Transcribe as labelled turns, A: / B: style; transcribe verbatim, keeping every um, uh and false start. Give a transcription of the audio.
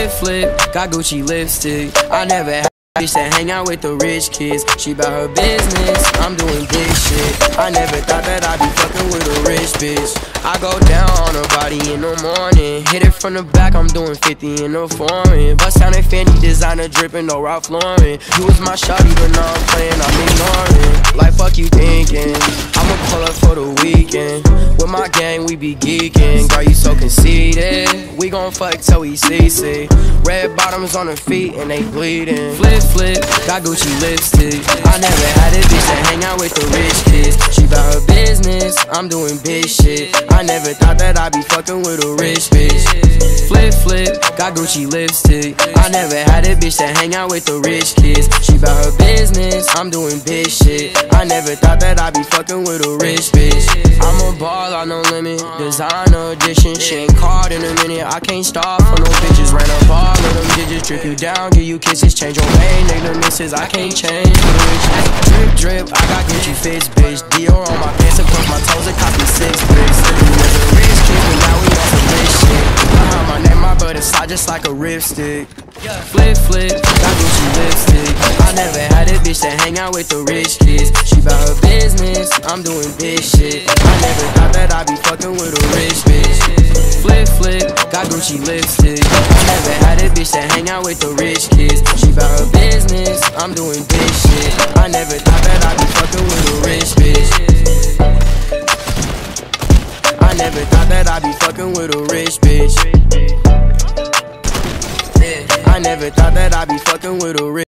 A: Flip, flip, got Gucci lipstick. I never had a bitch that hang out with the rich kids. She bout her business, I'm doing big shit. I never thought that I'd be fucking with a rich bitch. I go down on her body in the morning, hit it from the back, I'm doing fifty in the foreign. Bust down that Fendi designer dripping, no Ralph Lauren. You was my shawty, but now I'm playing, I'm ignoring. Like fuck you thinking, I'ma pull up for the weekend. With my gang, we be geeking. Girl, you so conceited. We gon' fuck till we C C. Red bottoms on her feet and they bleeding. Flip, flip, got Gucci lipstick. I never had a bitch that hang out with the rich kids. She bout her business, I'm doing big shit. I never thought that I'd be fucking with a rich bitch. Flip, flip, got Gucci lipstick. I never had a bitch that hang out with the rich kids. She bout her business, I'm doing big shit. I never thought that I'd be fucking with a rich bitch. I'm a ball, no limit, designer edition. She ain't called in a minute, I can't stop for no bitches. Ran up all of them digits, drip you down, give you kisses. Change your name, nigga misses, I can't change the rich. Drip, drip, I got Gucci fits, bitch. Dior on my pants, across my toes, and copy six bricks. We was a rich kid, but now we on some rich shit. Behind my name, my butt inside just like a ripstick. Flip, flip, got Gucci lipstick. I never had a bitch that hang out with the rich kids. She bout her business, I'm doing big shit. I never thought that I'd be fucking with a rich bitch. Flip, flip, got Gucci lipstick. I never had a bitch that hang out with the rich kids. She bout her business, I'm doing big shit. I never thought that I'd be fucking with a rich bitch. I never thought that I'd be fucking with a rich bitch. I never thought that I'd be fucking with a rich